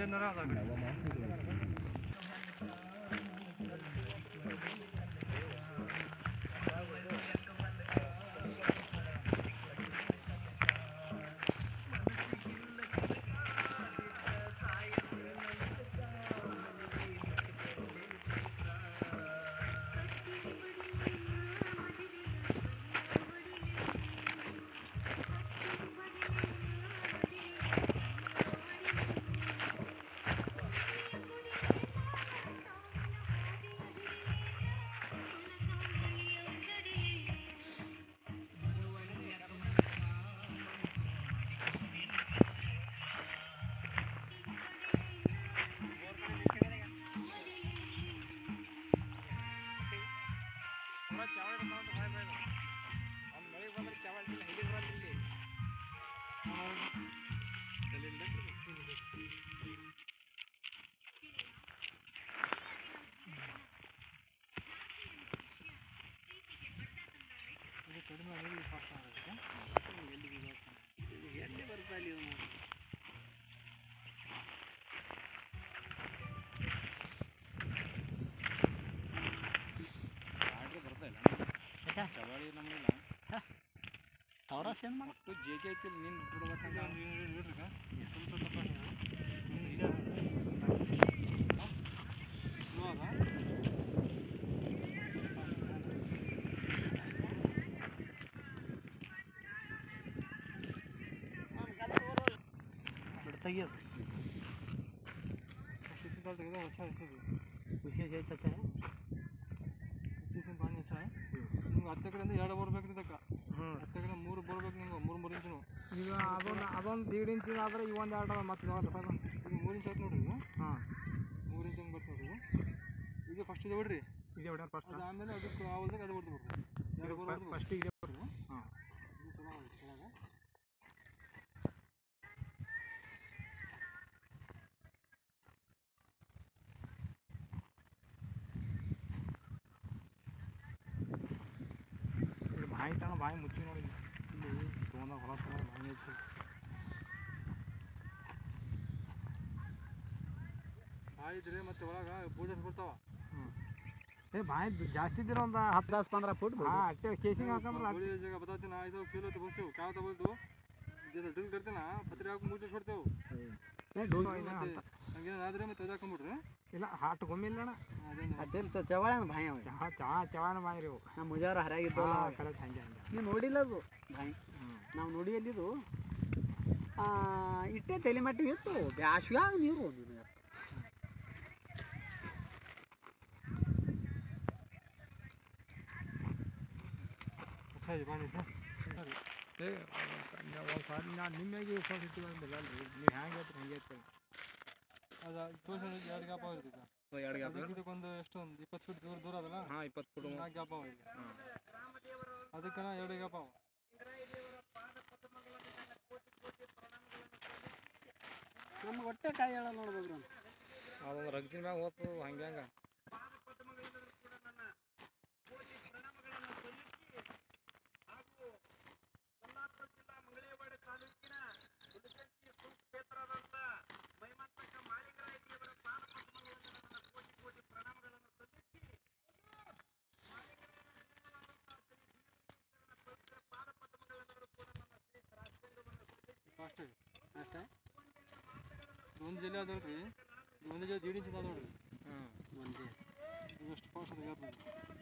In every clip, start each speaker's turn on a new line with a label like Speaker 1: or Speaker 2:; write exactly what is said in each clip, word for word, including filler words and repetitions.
Speaker 1: Taurus ಏನು ಮಾಡಕ್ಕೆ J K ಐತಿ ನೀನು ಬಿಡ್ಬೇಕಂತ बिड़ताइए ಖುಷಿ ಐತತ್ತೆ
Speaker 2: ಇತ್ತೀಚಿನ ಪಾನಿ ಹೆಚ್ಚ ನಿಮ್ಗೆ ಹತ್ತು ಎಕರೆಯಿಂದ ಎರಡು ಬರ್ಬೇಕು ಇದಕ್ಕೆ ಹ್ಞೂ ಹತ್ತು ಎಕರೆ ಮೂರು ಬರ್ಬೇಕು ನಿಮ್ಗೆ ಮೂರು ಮೂರು ಇಂಚು
Speaker 1: ಈಗ ಅದೊಂದು ಅದೊಂದು ದೀಡ್ ಇಂಚಿನ ಆದರೆ ಈ ಒಂದು ಎರಡು ಮತ್ತೆ ನೋಡ್ರಿ ಸರ್
Speaker 2: ಈಗ ಮೂರು ಇಂಚ್ ಆಯ್ತು ನೋಡ್ರಿ ಇದು
Speaker 1: ಹಾಂ
Speaker 2: ಮೂರು ಇಂಚ್ ಹಂಗೆ ಬರ್ತದೆ ಇದು ಇದು ಫಸ್ಟ್ ಇದೆ ಬಿಡ್ರಿ
Speaker 1: ಇದೆ ಬಿಡ ಫಸ್ಟ್
Speaker 2: ಅದು ಆಮೇಲೆ ಅದಕ್ಕೆ ಆವಲ್ದಾಗ ಅದು ಹೊಡ್ದು ಬಿಡ್ರಿ ಎರಡು ಬರೋದು
Speaker 1: ಫಸ್ಟ್ ಇದೆ ಬಿಡ್ರಿ ಹಾಂ
Speaker 2: ಇದು ಚಲೋ ಆಗಿದೆ ಕೆಳಗೆ
Speaker 1: ಬಾಯಿ ತನ ಬಾಯಿ ಮುಚ್ಚಿ ನೋಡಿ ಇಲ್ಲಿ ತೊಗೊಂಡಾಗ ಹೊಲ ತರ ಬಾಯಿ ಐತಿ
Speaker 2: ಬಾಯಿ ಇದ್ರೆ ಮತ್ತೆ ಒಳಗೆ ಬೂಜಸ್ ಬರ್ತಾವ
Speaker 1: ಹ್ಞೂ ಏ ಬಾಯಿ ಜಾಸ್ತಿ ಇದ್ದಿರ ಒಂದು ಹತ್ತು ದಸ್ ಪಂದ್ರ ಫುಟ್ ಹಾಂ ಅಟ್ಟೆ ಕೇಸಿಂಗ್ ಹಾಕಂಬ್ರಲ್ಲ
Speaker 2: ಗೋಳಿ ಜಾಗ ಬತ್ತಾತಿ ನಾ ಇದು ಫೀಲ್ ಹೊತ್ತು ಬರ್ತೀವಿ ಕಾವು ತಗೊಳ್ತು ಜೊತೆ ಡ್ರಿಲ್ ಕರ್ತೀನ ಪತ್ರಿ ಹಾಕಿ ಮುಚ್ಚಿ ಹೊಡ್ತೇವೆ ಹಂಗೇನಾದ್ರೆ ಮತ್ತೆ ಅದು ಹಾಕೊಂಬಿಡ್ರಿ
Speaker 1: ಇಲ್ಲ ಹಾಟ್ ಗೊಮ್ಮಿಲ್ಲಣ್ಣ
Speaker 3: ಅದೇನು ಚವಾಳನ ಬಾಯಿ ಅವ
Speaker 1: ಚಹಾ ಚಹಾ ಚವಾನ ಬಾಯಿ ರೀ
Speaker 3: ನಮ್ಮ ಮುಜಾರ ಹರಾಗಿದ್ದು
Speaker 1: ಕರೆಕ್ಟ್ ಹಂಗೆ ಹಂಗೆ
Speaker 3: ನೀವು ನೋಡಿಲ್ಲ ಅದು ಬಾಯಿ ನಾವು ನೋಡಿ ಎಲ್ಲಿದು ಇಟ್ಟೆ ತಲೆ ಮಟ್ಟಿಗೆ ಇತ್ತು ಬ್ಯಾಸ್ವ್ಯಾಗ ನೀರು ನೀನು
Speaker 2: ಪಾನಿ
Speaker 1: ಏ ಒಂದು ಸಾರಿ ನಾನು ನಿಮ್ಮೆಗೆ ವಿಶ್ವಾಸ ಇಟ್ಟಿಲ್ಲ ಅಲ್ರಿ ನೀವು ಹ್ಯಾಂಗೆ ಐತ್ರಿ ಹಂಗೆ ಐತೆ
Speaker 2: ಅದು ತೋರ್ಸ ಎರಡು ಗ್ಯಾಪ್ ಆಗಿರ್ತೈತೆ
Speaker 1: ಎರಡು ಗ್ಯಾಪ್
Speaker 2: ಇದಕ್ಕೊಂದು ಎಷ್ಟು ಒಂದು ಇಪ್ಪತ್ತು ಫೀಟ್ ದೂರ ದೂರ ಅದಲ್ಲ
Speaker 1: ಹಾಂ ಇಪ್ಪತ್ತು ಫುಟ್
Speaker 2: ನಾಲ್ಕು ಗ್ಯಾಪ್ ಅವ ಈಗ ಅದಕ್ಕೆ ಎರಡು ಗ್ಯಾಪ್ ಅವ
Speaker 3: ನಮ್ಗೆ ಹೊಟ್ಟೆ ಕಾಯಿ ಹೇಳ ನೋಡ್ಬೋದು
Speaker 1: ಅದೊಂದು ರಗ್ದಿನ ಮ್ಯಾಗ ಹೋಗ್ತದೆ ಹಂಗೆ ಹಂಗೆ
Speaker 2: ಅಷ್ಟೇ ಅಷ್ಟೇ ಒಂದು ಜಿಲ್ಲೆ ಅದಲ್ರಿ ಒಂದು ಜಿಲ್ಲೆ ದೀಡ್ ಇಂಚ್ ಅದ ನೋಡ್ರಿ
Speaker 1: ಹಾಂ
Speaker 2: ಒಂದು ಎಷ್ಟು ಫಾಸ್ಟ್ ಅದು ಗ್ಯಾಪ್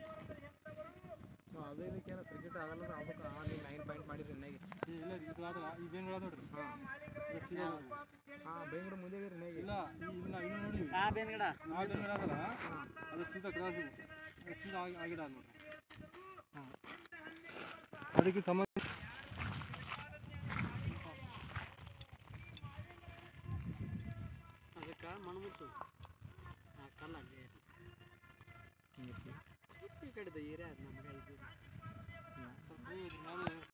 Speaker 1: ಅದು ಇದಕ್ಕೇನು ಕ್ರಿಕೆಟ್ ಆಗಲ್ಲ ಅದಕ್ಕೆ ನೀವು ನೈನ್ ಪಾಯಿಂಟ್ ಮಾಡಿರಿ ನೆಗೆ
Speaker 2: ಇಲ್ಲ ಇದು ಆದಲ್ಲ ಈ ಬೇಂಗಳ ನೋಡ್ರಿ ಹಾಂ ಸೀದಾ
Speaker 1: ಹಾಂ ಬೇಂಗಡ ಮುಂದೆ ರೀ ನೆಗೆ
Speaker 2: ಇಲ್ಲ ಇಲ್ಲ ಇನ್ನೂ ನೋಡಿ
Speaker 3: ಆ ಬೇನ್ಗಡ
Speaker 2: ಆ ಬೇಂಗಳ ಅದಲ್ಲ ಅದು ಸೀದಾ ಕ್ರಾಸ್ ಇದೆ ಅದು ಸೀದಾ ಆಗಿ ಆಗಿಡ ನೋಡ್ರಿ ಹಾಂ ಅದಕ್ಕೆ ಸಂಬಂಧ
Speaker 3: ಅದಕ್ಕೆ ಮಣ್ಣು ಮುಚ್ಚು ಆ ಕಲ್ಲ ಅಲ್ಲಿ ಈ ಕಡೆದ ಏರಿಯಾ ಅದು ನಮಗೆ ಇದು
Speaker 2: ಸ್ವಲ್ಪ